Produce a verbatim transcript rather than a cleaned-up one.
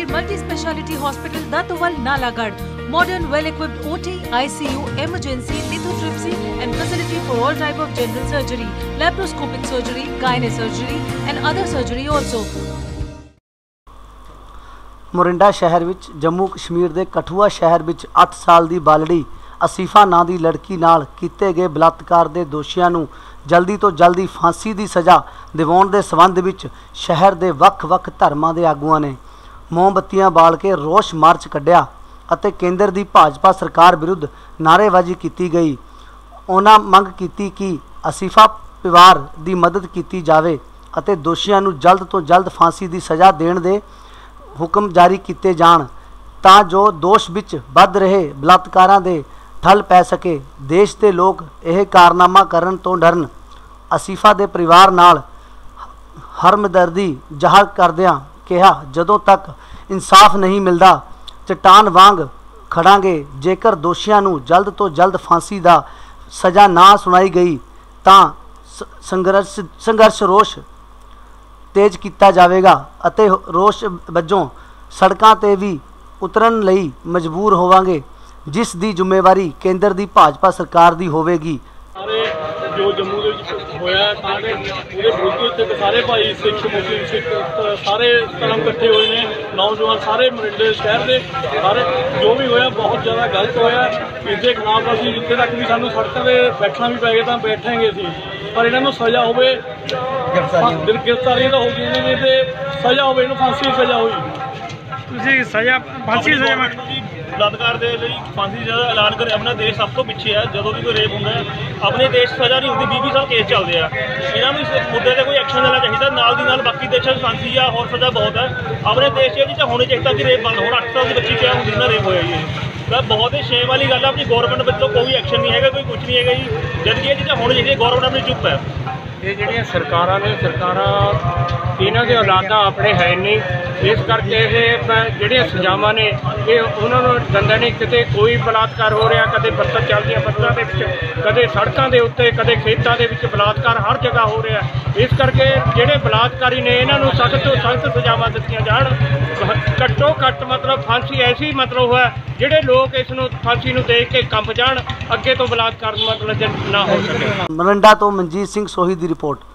Jahangir Multi-Speciality Hospital, Datawal, Nalagarh. Modern, well-equipped O T, I C U, emergency, lithotripsy and facility for all type of general surgery, laparoscopic surgery, gynae surgery and other surgery also. Morinda शहर विच जम्मू कश्मीर के कठुआ शहर विच अठ साल की बालड़ी असीफा नां की लड़की नाल कीते गए बलात्कार के दोषियों नूं जल्दी तो जल्दी फांसी की सज़ा दिवाउण दे संबंध विच शहर के वख-वख धर्मां के आगुआं ने मोमबत्तियां बाल के रोष मार्च कढ़िया अते केंद्र की भाजपा सरकार विरुद्ध नारेबाजी की गई। उन्हां मंग की कि असीफा परिवार की मदद की जाए अते दोषियों नूं जल्द तो जल्द फांसी की सज़ा देण दे हुक्म जारी किए जाण तां जो दोष विच वध रहे बलात्कारां दे ठल पै सके। देश के लोग यह कारनामा करन तो डरन। असीफा के परिवार नाल हमदर्दी जाहिर करदिआं कहा, जदों तक इंसाफ नहीं मिलता चट्टान वांग खड़ांगे। जेकर दोषियों नूं जल्द तो जल्द फांसी का सज़ा ना सुनाई गई तां संघर्ष संघर्ष रोष तेज किया जाएगा अते रोष वजों सड़कों पर भी उतरन लई मजबूर होवांगे, जिस दी जिम्मेवारी केंद्र की भाजपा सरकार की होवेगी। जो जम्मू होया पूरे विरोध सारे भाई सिख मुस्लिम सिख सारे धर्म इकट्ठे हुए हैं, नौजवान सारे मोरिंडे शहर के सारे जो भी होया बहुत ज़्यादा गलत होया। इसके खिलाफ अभी इतने तक भी सानू सड़कों पर बैठना भी पै गया तो बैठेंगे असीं, पर इन्हों सज़ा हो गिरफ्तारी तो हो गई तो सज़ा हो फांसी की सज़ा हुई सज़ा फांसी सज़ा बलात्कार के लिए फांसी की सज़ा ऐलान करे। अपना देश सब तो पिछे है, जो भी कोई रेप होंगे अपने देश सज़ा नहीं होती, बीस साल केस चलते हैं। इन्होंने इस मुद्दे पर कोई एक्शन लेना चाहिए। नाल दी नाल बाकी देशों में फांसी या होर सज़ा बहुत है, अपने देश ये चीज़ होनी चाहिए कि रेप बंद हो। अठ साल की बच्ची क्या होंगी ना रेप होया जी, बहुत ही शेम वाली गल है। अपनी गौरमेंट बच्चों कोई एक्शन नहीं है, कोई कुछ नहीं है जी, जबकि ये चीज़ें होनी चाहिए। गौरमेंट अपनी चुप है। ये ਜਿਹੜੀਆਂ ਸਰਕਾਰਾਂ ਨੇ ਸਰਕਾਰਾਂ ਇਹਨਾਂ ਦੇ ਔਲਾਦਾਂ ਆਪਣੇ ਹੈ ਨਹੀਂ, ਇਸ ਕਰਕੇ ਇਹ ਜਿਹੜੀਆਂ ਸਜ਼ਾਵਾਂ ਨੇ ਇਹ ਉਹਨਾਂ ਨੂੰ ਦੰਦਾਂ ਨਹੀਂ। ਕਿਤੇ ਕੋਈ ਬਲਾਤਕਾਰ ਹੋ ਰਿਹਾ, ਕਦੇ ਬੱਸਾਂ ਚੱਲਦੀਆਂ ਬੱਸਾਂ ਦੇ ਵਿੱਚ, ਕਦੇ ਸੜਕਾਂ ਦੇ ਉੱਤੇ, ਕਦੇ ਖੇਤਾਂ ਦੇ ਵਿੱਚ ਬਲਾਤਕਾਰ ਹਰ ਜਗ੍ਹਾ ਹੋ ਰਿਹਾ। ਇਸ ਕਰਕੇ ਜਿਹੜੇ ਬਲਾਤਕਾਰੀ ਨੇ ਇਹਨਾਂ ਨੂੰ ਸਖਤ ਤੋਂ ਸਖਤ ਸਜ਼ਾਵਾਂ ਦਿੱਤੀਆਂ ਜਾਣ। ਘੱਟੋ ਘੱਟ मतलब फांसी ऐसी मतलब है ਜਿਹੜੇ लोग इस फांसी ਨੂੰ देख के कंप जान, अगे तो बलात्कार मतलब ना हो सके। मोरिंडा तो मनजीत सिंह सोही की रिपोर्ट।